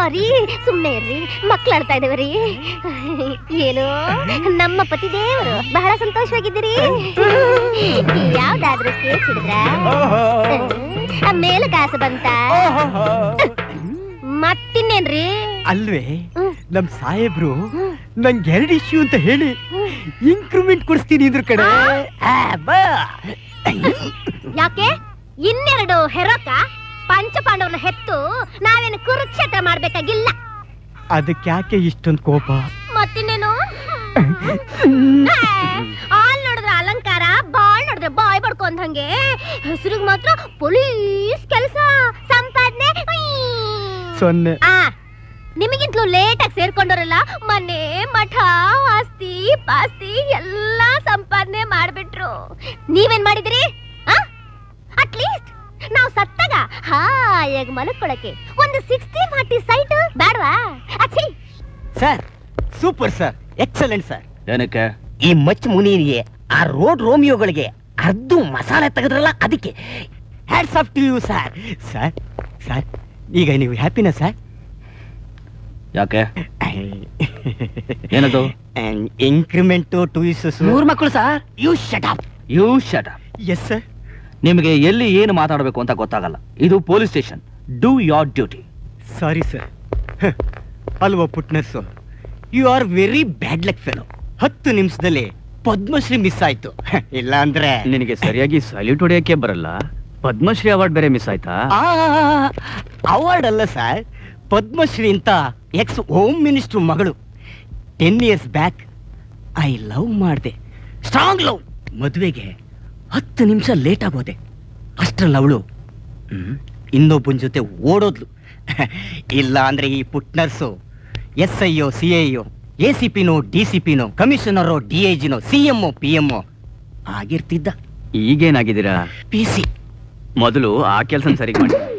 ಸಾರಿ, ಸುಮ್ಮನೆ ಇರ್ರಿ, ಮಕ್ಳು ಆಡ್ತಾ ಇದೇವ್ರಿ. ಏನು ನಮ್ಮ ಪತಿ ದೇವರು ಬಹಳ ಸಂತೋಷವಾಗಿದ್ದೀರಿ. ಯಾವ್ದಾದ್ರು ಕೇಸ್ ಹಿಡಿದ್ರ ಮೇಲೆ ಕಾಸು ಬಂತ ಮತ್ತಿನ್ನೇನ್ರಿ? ಅಲ್ವೇ ನಮ್ ಸಾಹೇಬ್ರು ನಂಗೆ 2 ಇಶ್ಯೂ ಅಂತ ಹೇಳಿ ಇಂಕ್ರಿಮೆಂಟ್ ಕೊಡಿಸ್ತೀನಿ ಇದ್ರ ಕಡೆ. ಯಾಕೆ 2 ಹೆರೋಕ ಪಂಚಪಾಂಡವನ ಹೆತ್ತು ನಾವೇನು ಕುರುಕ್ಷೇತ್ರ ಮಾಡ್ಬೇಕಾಗಿಲ್ಲ. ಅದಕ್ಕೆ ಯಾಕೆ ಇಷ್ಟೊಂದು ಕೋಪ? ಮತ್ತಿನ್ನೇನು? ಆಲ್ ನೋಡಿದ್ರೆ ಅಲಂಕಾರ, ಬಾಳ್ ನೋಡಿದ್ರೆ ಬಾಯ್ ಬಡ್ಕೊಂಡಂಗೆ, ಹೆಸರಿಗೆ ಮಾತ್ರ ಪೊಲೀಸ್ ಕೆಲಸ, ಸಂಪಾದನೆ 0. ನಿಮಗಿಂತಲೂ ಲೇಟ್ ಆಗಿ ಸೇರ್ಕೊಂಡವ್ರಲ್ಲ, ಮನೆ ಮಠ ಆಸ್ತಿ ಪಾಸ್ತಿ ಎಲ್ಲಾ ಸಂಪಾದನೆ ಮಾಡ್ಬಿಟ್ರು. ನೀವೇನ್ ಮಾಡಿದ್ರಿ? ಅಟ್ಲೀಸ್ಟ್ ನಾವು ಸತ್ತಾಗ ಹಾಯಾಗಿ ಮಲಕ್ಕೊಳಕ್ಕೆ ಒಂದು 60-40 ಸೈಟ್ ಬೇಡವಾ? ಅಚ್ಚಿ sir, super sir, excellent sir. ಏನಕ್ಕೆ ಈ ಮಚ್ ಮುನಿಗೆ ಆ ರೋಡ್ ರೋಮಿಯೋಗಳಿಗೆ ಅರ್ಧ ಮಸಾಲೆ ತೆಗೆದ್ರಲ್ಲ, ಅದಕ್ಕೆ hats off to you sir. Sir sir, ಈಗ ನೀವು ಹ್ಯಾಪಿನಾ ಸರ್? ಯಾಕೆ? ಏನದು? ಇಂಕ್ರಿಮೆಂಟ್ 2 ಇಶ್ಯೂಸ್, 3 ಮಕ್ಕಳು sir. You shut up. Yes sir. ನಿಮಗೆ ಎಲ್ಲಿ ಏನು ಮಾತಾಡಬೇಕು ಅಂತ ಗೊತ್ತಾಗಲ್ಲ. ಇದು police station. Do your duty. Sorry sir. ಅಲ್ವಾ ಪುಟ್ನರ್ಸು, you are very bad luck fellow. 10 ನಿಮಿಷದಲ್ಲಿ ಪದ್ಮಶ್ರೀ ಮಿಸ್ ಆಯ್ತು. ಇಲ್ಲ ಅಂದ್ರೆ ನಿನಗೆ ಸರಿಯಾಗಿ ಸಲ್ಯೂಟ್ ಹೊಡೆಯಕ್ಕೆ ಬರಲ್ಲ. ಪದ್ಮಶ್ರೀ ಅವಾರ್ಡ್ ಬೇರೆ ಮಿಸ್ ಆಯ್ತಾ? ಅವಾರ್ಡ್ ಅಲ್ಲ ಸರ್, ಪದ್ಮಶ್ರೀ ಅಂತ ಎಕ್ಸ್ ಹೋಮ್ ಮಿನಿಸ್ಟರ್ ಮಗಳು 10 ಇಯರ್ಸ್ ಬ್ಯಾಕ್ ಐ ಲವ್ ಮಾಡಿದೆ. Strong love. ಮದುವೆಗೆ 10 ನಿಮಿಷ ಲೇಟ್ ಆಗೋದೆ. ಅಷ್ಟ್ರಲ್ಲಿ ಅವಳು ಇನ್ನೊಬ್ಬನ ಜೊತೆ ಓಡೋದ್ಲು. ಇಲ್ಲ ಅಂದ್ರೆ ಈ ಪುಟ್ನರ್ಸು SIO CIO ACPನೋ DCPನೋ ಕಮಿಷನರೋ DIGನೋ CMO PMO ಆಗಿರ್ತಿದ್ದ. ಈಗೇನಾಗಿದ್ದೀರಾ? PC. ಮೊದಲು ಆ ಕೆಲಸ ಸರಿ ಮಾಡಿ.